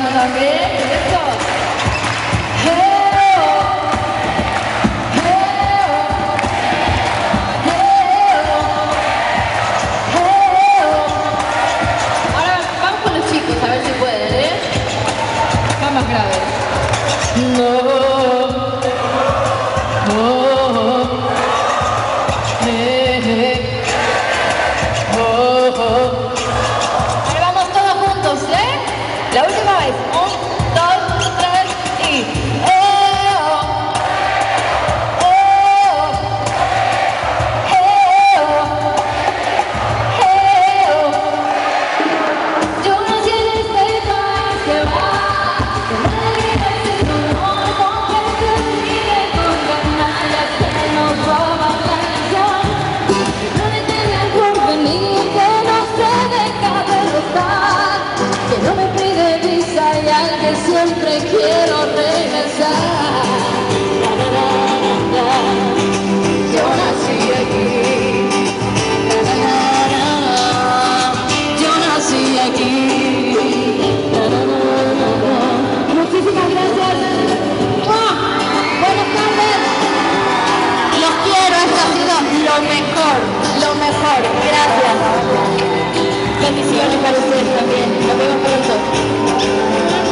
cantando también, ¿cierto? Ahora vamos con los chicos, a ver si pueden, ¿eh? Va más grave. No. Ahora vamos todos juntos, ¿eh? La última vez. 1, 2, 3 y... Yo nací en este país que va, que nadie me hace un honor, con que se vive con canallas que nos roban la canción. Nadie tiene el porvenir que no se deja derrotar, que no me pide visa y al que siempre quiero regresar. Yo nací aquí. Yo nací aquí. Muchísimas gracias. Buenas tardes. Los quiero, esto ha sido lo mejor, lo mejor. Gracias. Bendiciones para ustedes también. Nos vemos pronto.